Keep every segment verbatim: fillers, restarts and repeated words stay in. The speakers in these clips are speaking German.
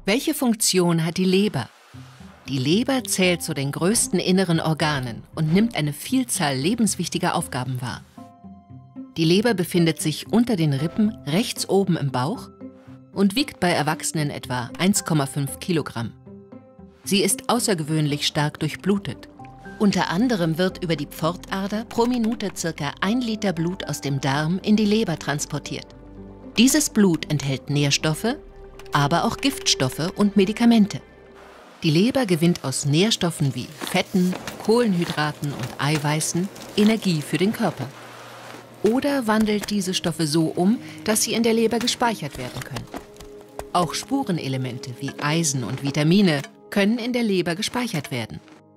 Welche Funktion hat die Leber? Die Leber zählt zu den größten inneren Organen und nimmt eine Vielzahl lebenswichtiger Aufgaben wahr. Die Leber befindet sich unter den Rippen rechts oben im Bauch und wiegt bei Erwachsenen etwa eins Komma fünf Kilogramm. Sie ist außergewöhnlich stark durchblutet. Unter anderem wird über die Pfortader pro Minute ca. ein Liter Blut aus dem Darm in die Leber transportiert. Dieses Blut enthält Nährstoffe, aber auch Giftstoffe und Medikamente. Die Leber gewinnt aus Nährstoffen wie Fetten, Kohlenhydraten und Eiweißen Energie für den Körper. Oder wandelt diese Stoffe so um, dass sie in der Leber gespeichert werden können. Auch Spurenelemente wie Eisen und Vitamine können in der Leber gespeichert werden.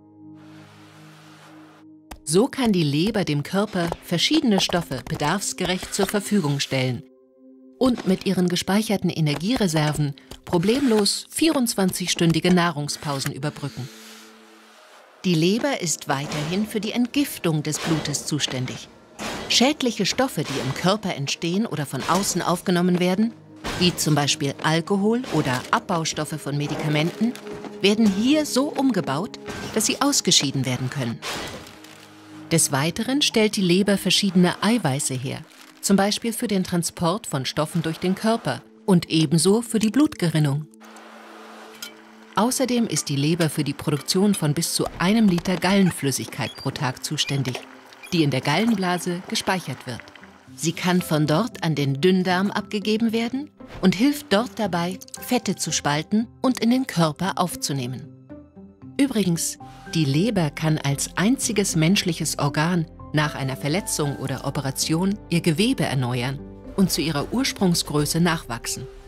So kann die Leber dem Körper verschiedene Stoffe bedarfsgerecht zur Verfügung stellen und mit ihren gespeicherten Energiereserven problemlos vierundzwanzigstündige Nahrungspausen überbrücken. Die Leber ist weiterhin für die Entgiftung des Blutes zuständig. Schädliche Stoffe, die im Körper entstehen oder von außen aufgenommen werden, wie zum Beispiel Alkohol oder Abbaustoffe von Medikamenten, werden hier so umgebaut, dass sie ausgeschieden werden können. Des Weiteren stellt die Leber verschiedene Eiweiße her, zum Beispiel für den Transport von Stoffen durch den Körper und ebenso für die Blutgerinnung. Außerdem ist die Leber für die Produktion von bis zu einem Liter Gallenflüssigkeit pro Tag zuständig, die in der Gallenblase gespeichert wird. Sie kann von dort an den Dünndarm abgegeben werden und hilft dort dabei, Fette zu spalten und in den Körper aufzunehmen. Übrigens, die Leber kann als einziges menschliches Organ nach einer Verletzung oder Operation ihr Gewebe erneuern und zu ihrer Ursprungsgröße nachwachsen.